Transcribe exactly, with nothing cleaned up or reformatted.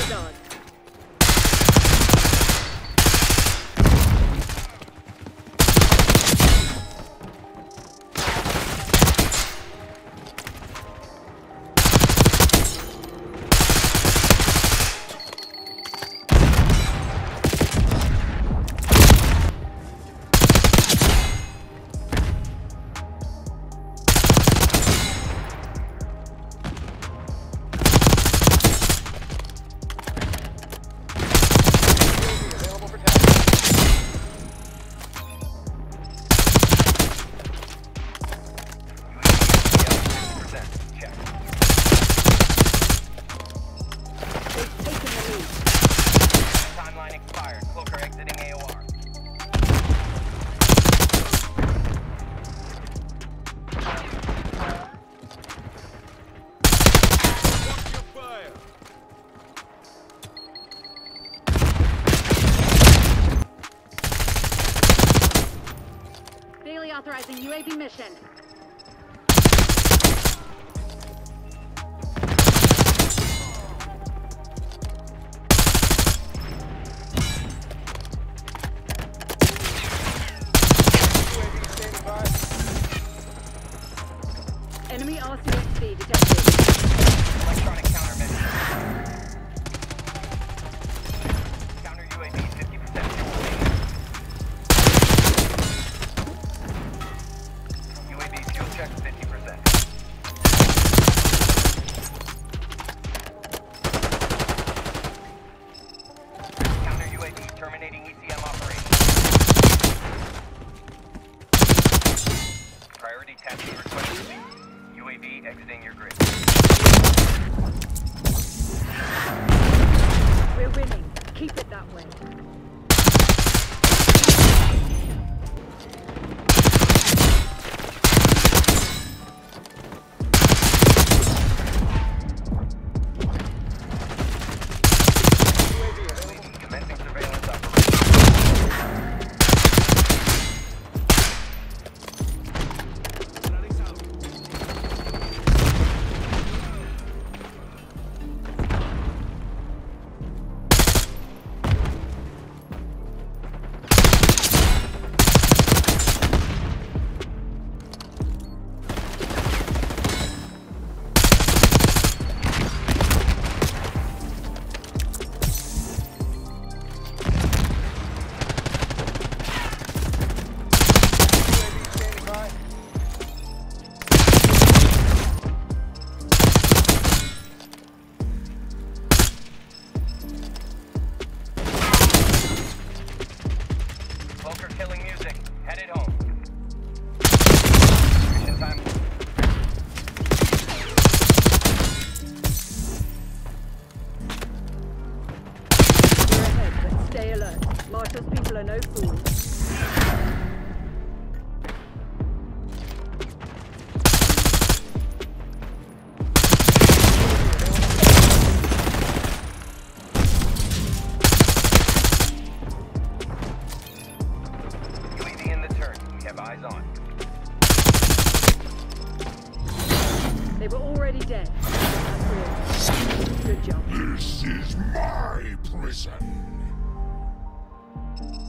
is ours. Daily authorizing U A V mission. Enemy R C X D detected. Electronic countermeasure. Counter U A V fifty percent fuel remaining. U A V fuel check fifty percent. Counter U A V terminating E C M operation. Priority taxi request received. U A V exiting your grid. We're winning. Keep it that way. Commencing surveillance operation. Vulture killing music. Headed home. Mission time. We're ahead, but stay alert. Marshall's people are no fools. U A V in the turret. We have eyes on. They were already dead. That's real. Good job. This is my prison.